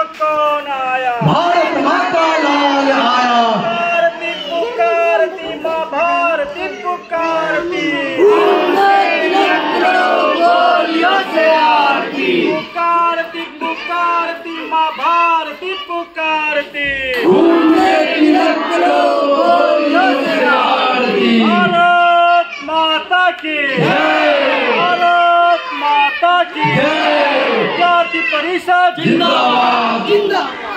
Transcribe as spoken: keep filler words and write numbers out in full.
कौन आया? भारत माता लाल आया। भारती पुकारती माँ भारती पुकारती, गोलियों से आरती। पुकारती पुकारती माँ भारती पुकारती, गोलियों से आरती। भारत माता की, भारत माता की, जाति परिषद जिंदाबाद जिंदाबाद।